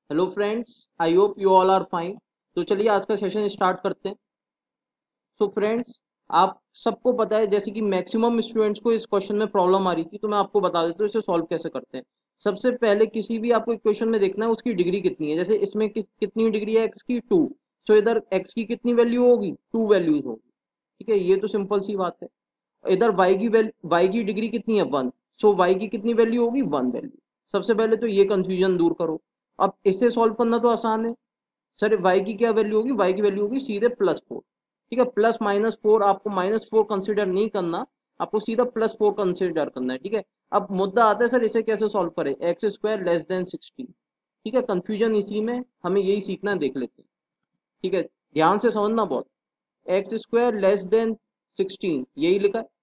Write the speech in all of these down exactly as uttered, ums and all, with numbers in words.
Hello friends, I hope you all are fine. तो चलिए आज का सेशन स्टार्ट करते हैं। सो फ्रेंड्स, आप सबको पता है जैसे कि मैक्सिमम स्टूडेंट्स को इस क्वेश्चन में प्रॉब्लम आ रही थी, तो मैं आपको बता देता हूँ इसे सॉल्व कैसे करते हैं। सबसे पहले किसी भी आपको इक्वेशन में देखना है उसकी डिग्री कितनी है। जैसे इसमें किस कितनी डिग्री है एक्स की, टू। सो इधर एक्स की कितनी वैल्यू होगी, टू वैल्यूज होगी। ठीक है, ये तो सिंपल सी बात है। इधर वाई की वैल्यू वाई की डिग्री कितनी है, वन। सो वाई की कितनी वैल्यू होगी, वन वैल्यू। सबसे पहले तो ये कंफ्यूजन दूर करो। अब इससे सॉल्व करना तो आसान है। सर वाई की क्या वैल्यू होगी, वाई की वैल्यू होगी सीधे प्लस फोर। ठीक है, प्लस माइनस फोर, आपको माइनस फोर कंसिडर नहीं करना, आपको सीधा प्लस फोर कंसिडर करना है। ठीक है, अब मुद्दा आता है सर इसे कैसे सॉल्व करें, x square less than sixteen. ठीक है, कंफ्यूजन इसी में, हमें यही सीखना है, देख लेते हैं। ठीक है, ध्यान से समझना बहुत। X square less than sixteen यही लिखा है।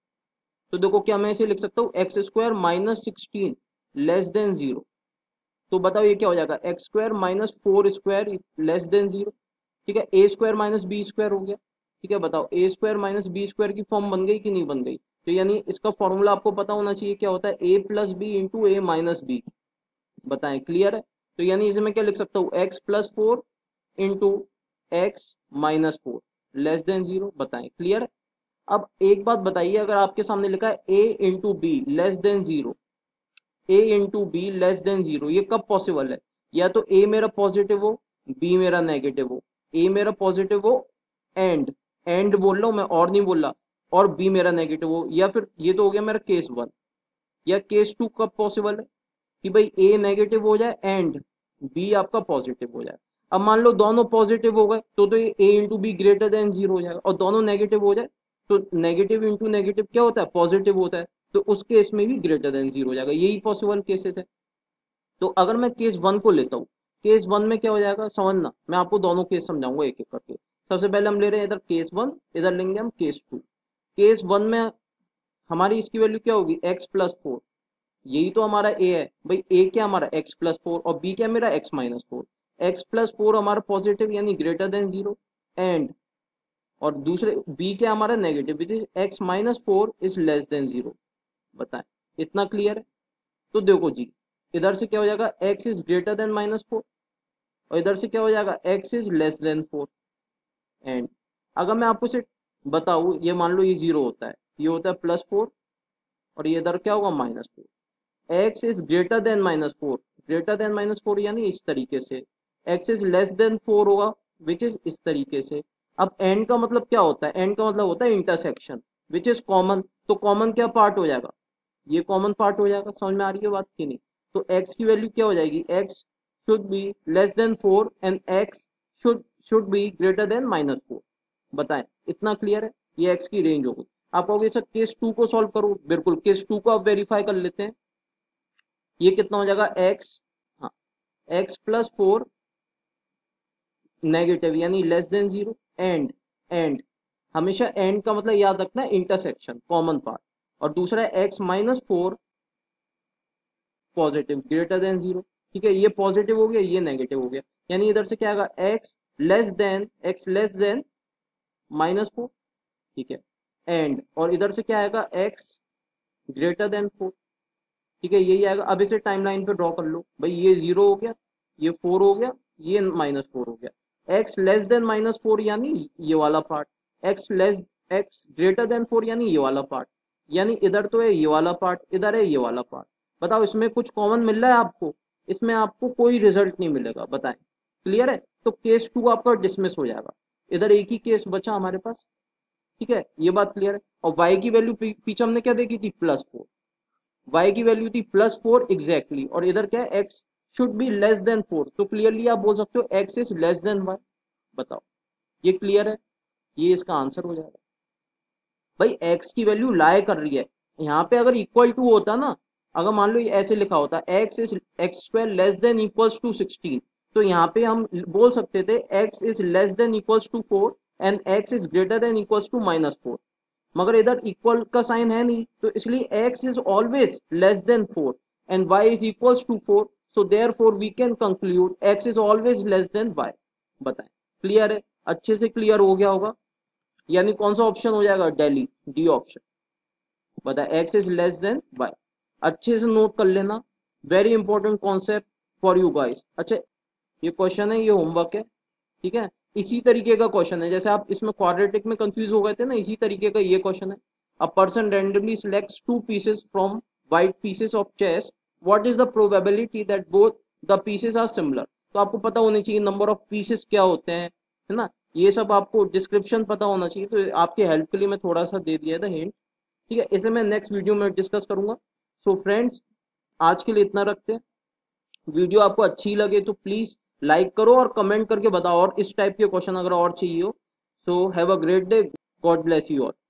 तो देखो क्या मैं इसे लिख सकता हूँ, x square minus sixteen less than zero. तो बताओ ये क्या हो जाएगा, x square minus four square less than zero. ठीक है, a square minus b square हो गया। ठीक है, बताओ a square minus b square की फॉर्म बन गई कि नहीं बन गई। तो यानी इसका फॉर्मूला आपको पता होना चाहिए, क्या होता है, a plus b into a minus b. बताएं, क्लियर है। तो यानी इसे मैं क्या लिख सकता हूँ, x plus four into x minus four less than zero. बताएं, क्लियर है। अब एक बात बताइए, अगर आपके सामने लिखा है a into b less than zero, a into b less than zero, ये कब पॉसिबल है। या तो ए मेरा पॉजिटिव हो, बी मेरा नेगेटिव हो। ए मेरा पॉजिटिव हो, एंड एंड बोल रहा हूं मैं, और नहीं बोल रहा, और बी मेरा नेगेटिव हो। या फिर ये तो हो गया मेरा केस वन। या केस टू कब पॉसिबल है, कि भाई ए नेगेटिव हो जाए एंड बी आपका पॉजिटिव हो जाए। अब मान लो दोनों पॉजिटिव हो गए तो तो ये a into b greater than zero हो जाएगा, और दोनों नेगेटिव हो जाए तो नेगेटिव इंटू नेगेटिव क्या होता है, पॉजिटिव होता है। तो उस केस में भी ग्रेटर देन जीरो हो जाएगा। यही पॉसिबल केसेस है। तो अगर मैं केस वन को लेता हूँ, केस वन में क्या हो जाएगा समझना, मैं आपको दोनों केस समझाऊंगा एक एक करके। सबसे पहले हम ले रहे हैं इधर केस वन, इधर लेंगे हम केस टू। केस वन में हमारी इसकी वैल्यू क्या होगी, एक्स प्लस फोर। यही तो हमारा ए है भाई, ए क्या हमारा एक्स प्लस फोर, और बी क्या मेरा x minus four. X plus four हमारा पॉजिटिव यानी ग्रेटर देन जीरो, एंड और दूसरे बी क्या हमारा negative, which is x minus four is less than zero. बताएं, इतना क्लियर है। तो देखो जी, इधर से क्या हो जाएगा, x is greater than minus four, और इधर से क्या हो जाएगा, x is less than four. And अगर मैं आपको इसे बताऊं, ये मान लो ये जीरो होता है, ये होता है प्लस फोर, और ये इधर क्या होगा, minus four. X is greater than minus four, greater than minus four यानी इस तरीके से। X is less than four होगा, विच इज इस तरीके से। अब एंड का मतलब क्या होता है, एंड का मतलब होता है इंटरसेक्शन, विच इज कॉमन। तो कॉमन क्या पार्ट हो जाएगा, ये कॉमन पार्ट हो जाएगा। समझ में आ रही है बात की नहीं। तो x की वैल्यू क्या हो जाएगी, x should be less than four and x should should be greater than minus four. बताएं, इतना क्लियर है। ये x की रेंज होगी। आप कहोगे सर केस टू को सॉल्व करो, बिल्कुल केस टू को आप वेरीफाई कर लेते हैं। ये कितना हो जाएगा, x, हाँ, x प्लस फोर नेगेटिव यानी less than zero, and and हमेशा एंड का मतलब याद रखना है इंटरसेक्शन, कॉमन पार्ट। और दूसरा है x minus four positive greater than zero. ठीक है, ये पॉजिटिव हो गया, ये नेगेटिव हो गया, यानी इधर से क्या आएगा, x less than x less than minus four. ठीक है, एंड और इधर से क्या आएगा, एक्स ग्रेटर देन फोर। ठीक है, यही आएगा। अब इसे टाइमलाइन पे ड्रॉ कर लो भाई, ये जीरो हो गया, ये फोर हो गया, ये माइनस फोर हो गया। X less than minus four यानी ये वाला part, x less x greater than four यानी ये वाला पार्ट। यानी इधर तो है ये वाला पार्ट, इधर है ये वाला पार्ट। बताओ इसमें कुछ कॉमन मिल रहा है आपको, इसमें आपको कोई रिजल्ट नहीं मिलेगा। बताएं, क्लियर है। तो केस टू आपका डिसमिस हो जाएगा, इधर एक ही केस बचा हमारे पास। ठीक है, ये बात क्लियर है। और वाई की वैल्यू पीछे हमने क्या देखी थी, प्लस फोर। y की वैल्यू थी प्लस फोर एग्जैक्टली, और इधर क्या है, x should be less than four. तो क्लियरली आप बोल सकते हो x is less than y। बताओ, ये क्लियर है, ये इसका आंसर हो जाएगा। भाई x की वैल्यू लाई कर रही है, यहाँ पे अगर इक्वल टू होता ना, अगर मान लो ये ऐसे लिखा होता x is x square less than equals to sixteen, तो यहाँ पे हम बोल सकते थे x is less than equals to four and x is greater than equals to minus four. मगर इधर इक्वल का साइन है नहीं, तो इसलिए x is always less than four and y is equals to four. So therefore we can conclude x is always less than y। बताएं, clear है, अच्छे से क्लियर हो गया होगा। यानी कौन सा ऑप्शन हो जाएगा, दिल्ली, डी ऑप्शन। बताए, x is less than y। अच्छे से नोट कर लेना, very important concept. For you guys. अच्छा, ये क्वेश्चन है, ये होमवर्क है, ठीक है। इसी तरीके का क्वेश्चन है, जैसे आप इसमें क्वाड्रेटिक में कंफ्यूज हो गए थे ना, इसी तरीके का ये क्वेश्चन है। A person randomly selects two pieces from white pieces of chess, what is the probability that both the pieces are similar. तो आपको पता होनी चाहिए नंबर ऑफ पीसेस क्या होते हैं, है ना। ये सब आपको डिस्क्रिप्शन पता होना चाहिए, तो आपके हेल्प के लिए मैं थोड़ा सा दे दिया था हिंट, ठीक है। इसे मैं नेक्स्ट वीडियो में डिस्कस करूंगा। सो फ्रेंड्स, आज के लिए इतना रखते हैं। वीडियो आपको अच्छी लगे तो प्लीज लाइक करो और कमेंट करके बताओ, और इस टाइप के क्वेश्चन अगर और चाहिए हो। So have a great day, God bless you all.